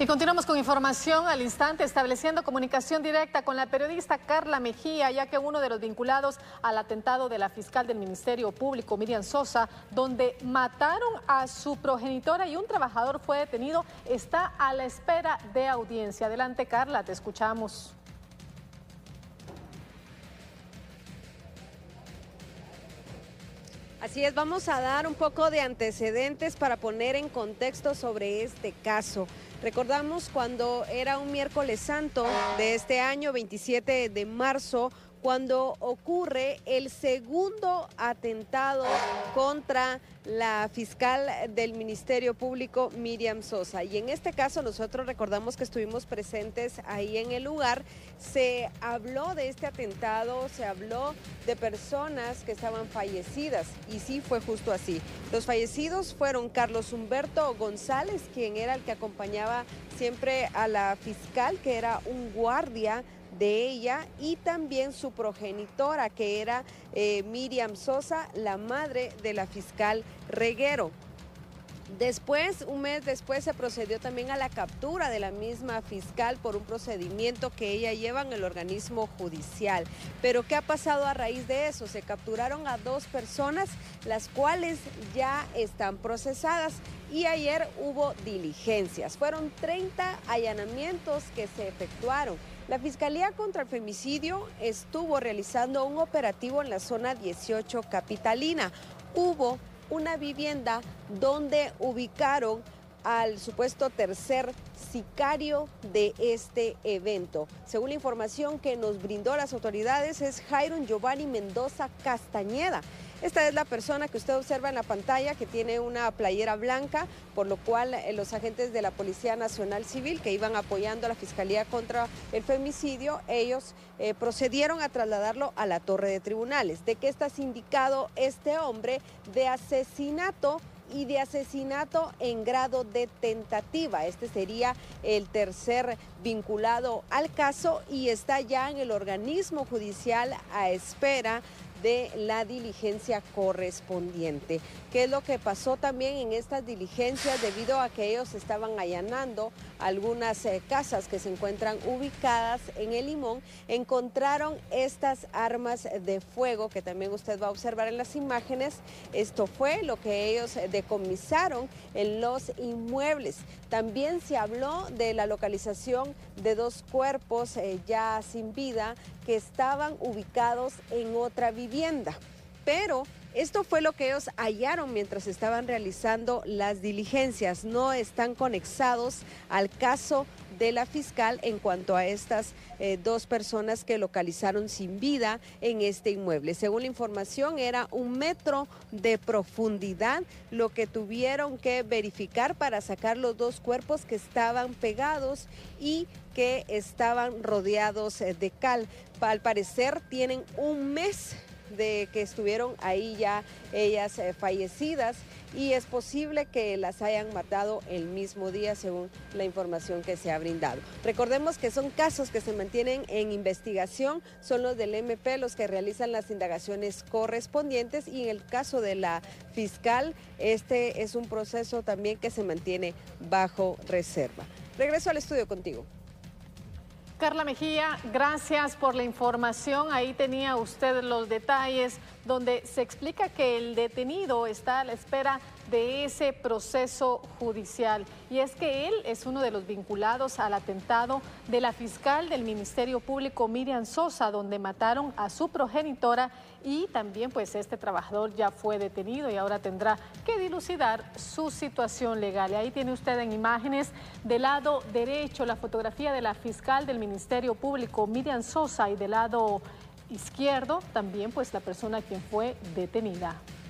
Y continuamos con información al instante, estableciendo comunicación directa con la periodista Carla Mejía, ya que uno de los vinculados al atentado de la fiscal del Ministerio Público, Miriam Sosa, donde mataron a su progenitora y un trabajador fue detenido, está a la espera de audiencia. Adelante, Carla, te escuchamos. Así es, vamos a dar un poco de antecedentes para poner en contexto sobre este caso. Recordamos cuando era un miércoles santo de este año, 27 de marzo, cuando ocurre el segundo atentado contra la fiscal del Ministerio Público, Miriam Sosa. Y en este caso nosotros recordamos que estuvimos presentes ahí en el lugar. Se habló de este atentado, se habló de personas que estaban fallecidas, y sí fue justo así. Los fallecidos fueron Carlos Humberto González, quien era el que acompañaba siempre a la fiscal, que era un guardia de ella, y también su progenitora, que era Miriam Sosa, la madre de la fiscal Reguero. Después, un mes después, se procedió también a la captura de la misma fiscal por un procedimiento que ella lleva en el organismo judicial. Pero ¿qué ha pasado a raíz de eso? Se capturaron a 2 personas, las cuales ya están procesadas, y ayer hubo diligencias. Fueron 30 allanamientos que se efectuaron. La Fiscalía contra el Femicidio estuvo realizando un operativo en la zona 18 capitalina. Hubo una vivienda donde ubicaron al supuesto tercer sicario de este evento. Según la información que nos brindó las autoridades, es Jairon Giovanni Mendoza Castañeda. Esta es la persona que usted observa en la pantalla, que tiene una playera blanca, por lo cual los agentes de la Policía Nacional Civil que iban apoyando a la Fiscalía contra el Femicidio, ellos procedieron a trasladarlo a la Torre de Tribunales. ¿De qué está sindicado este hombre? De asesinato y de asesinato en grado de tentativa. Este sería el tercer vinculado al caso y está ya en el organismo judicial a espera de la diligencia correspondiente. ¿Qué es lo que pasó también en estas diligencias? Debido a que ellos estaban allanando algunas casas que se encuentran ubicadas en El Limón, encontraron estas armas de fuego que también usted va a observar en las imágenes. Esto fue lo que ellos decomisaron en los inmuebles. También se habló de la localización de 2 cuerpos ya sin vida que estaban ubicados en otra vivienda. Pero esto fue lo que ellos hallaron mientras estaban realizando las diligencias. No están conexados al caso de la fiscal en cuanto a estas 2 personas que localizaron sin vida en este inmueble. Según la información, era 1 metro de profundidad lo que tuvieron que verificar para sacar los 2 cuerpos que estaban pegados y que estaban rodeados de cal. Al parecer tienen 1 mes de que estuvieron ahí ya ellas fallecidas, y es posible que las hayan matado el mismo día, según la información que se ha brindado. Recordemos que son casos que se mantienen en investigación, son los del MP los que realizan las indagaciones correspondientes, y en el caso de la fiscal, este es un proceso también que se mantiene bajo reserva. Regreso al estudio contigo. Carla Mejía, gracias por la información. Ahí tenía usted los detalles donde se explica que el detenido está a la espera de ese proceso judicial. Y es que él es uno de los vinculados al atentado de la fiscal del Ministerio Público, Miriam Sosa, donde mataron a su progenitora, y también pues este trabajador ya fue detenido y ahora tendrá que dilucidar su situación legal. Y ahí tiene usted en imágenes del lado derecho la fotografía de la fiscal del Ministerio Público, Miriam Sosa, y del lado izquierdo también pues la persona quien fue detenida.